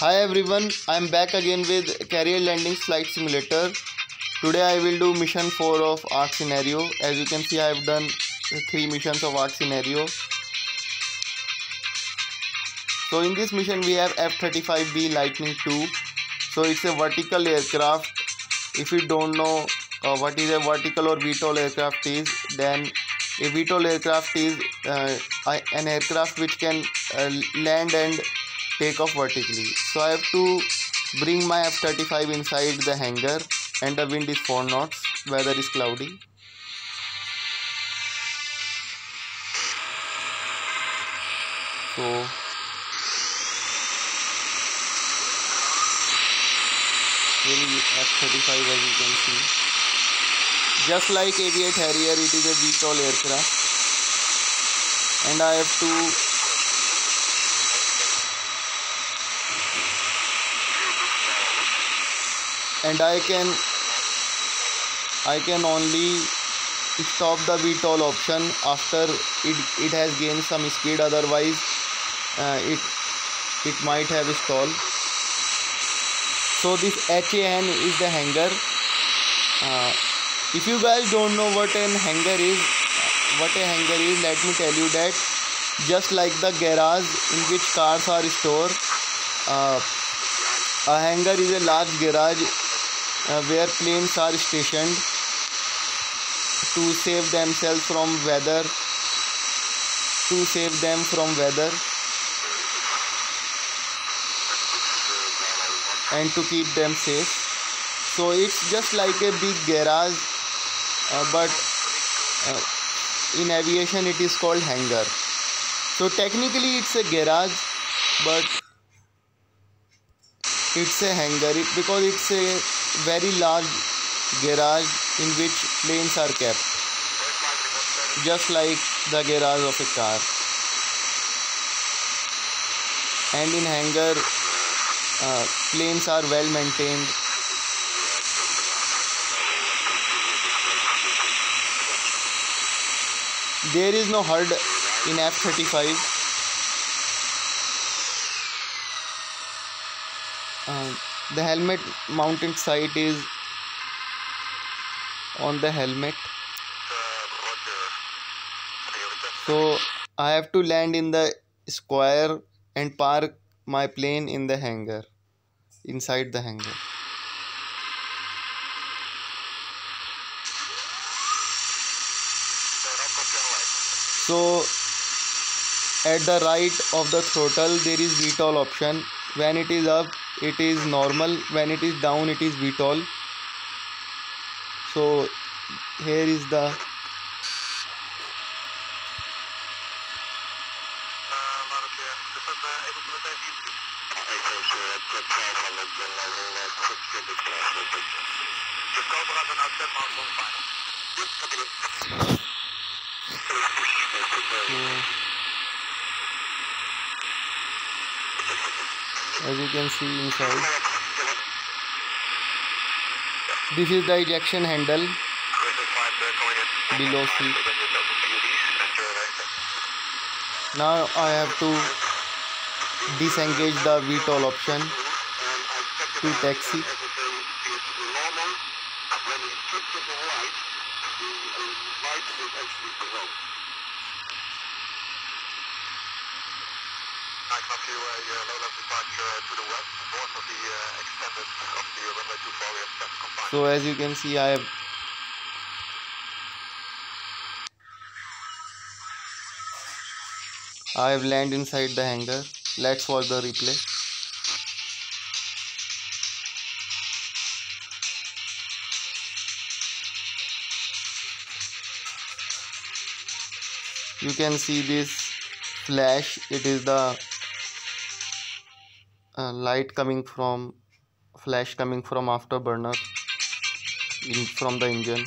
Hi everyone, I am back again with Carrier Landing Flight Simulator. Today I will do mission 4 of Ark Scenario. As you can see, I have done 3 missions of Ark Scenario. So in this mission we have F-35B Lightning II. So it's a vertical aircraft. If you don't know what is a vertical or VTOL aircraft is, then a VTOL aircraft is an aircraft which can land and take off vertically. So I have to bring my F-35 inside the hangar, and the wind is 4 knots, weather is cloudy. So here is F-35, as you can see. Just like Aviate Harrier, it is a VTOL aircraft, and I have to I can only stop the VTOL option after it has gained some speed, otherwise it might have stalled. So this HAN is the hangar. If you guys don't know what a hangar is, let me tell you that just like the garage in which cars are stored, a hangar is a large garage where planes are stationed to save themselves from weather, and to keep them safe. So it's just like a big garage, but in aviation it is called hangar. So technically it's a garage, but it's a hangar because it's a very large garage in which planes are kept, just like the garage of a car. And in hangar, planes are well maintained. There is no HUD in F-35. The helmet mounted sight is on the helmet. So I have to land in the square and park my plane in the hangar, inside the hangar. So at the right of the throttle there is VTOL option. When it is up, it is normal. When it is down, it is VTOL. So here is the as you can see inside, this is the ejection handle below seat. Now I have to disengage the VTOL option to taxi. So as you can see, I have landed inside the hangar. Let's watch the replay. You can see this flash. It is the flash coming from afterburner from the engine.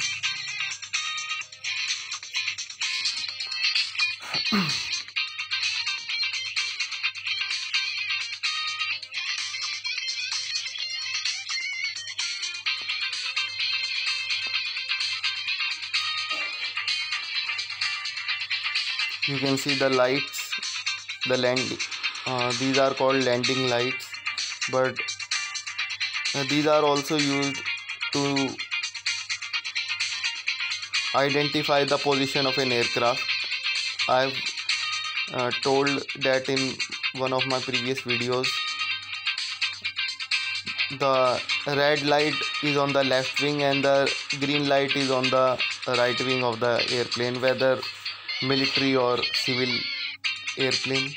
You can see the lights, the landing. These are called landing lights. but these are also used to identify the position of an aircraft. I've told that in one of my previous videos. The red light is on the left wing and the green light is on the right wing of the airplane, whether military or civil airplane.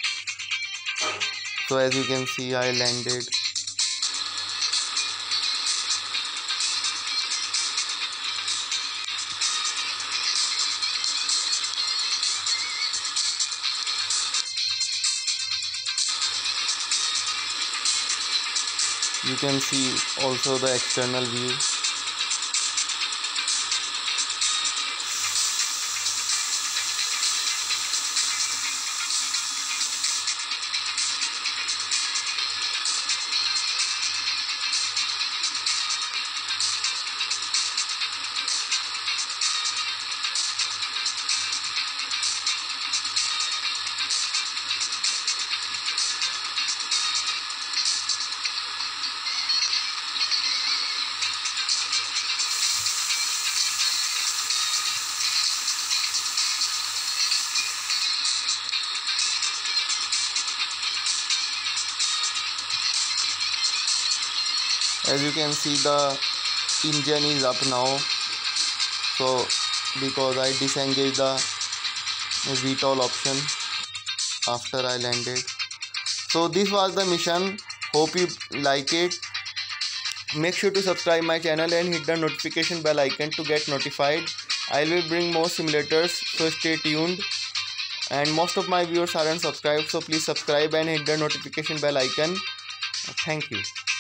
So as you can see, I landed. You can see also the external view. As you can see, the engine is up now, so because I disengaged the VTOL option after I landed. So this was the mission. Hope you like it. Make sure to subscribe my channel and hit the notification bell icon to get notified. I will bring more simulators, so stay tuned. And most of my viewers aren't subscribed, so please subscribe and hit the notification bell icon. Thank you.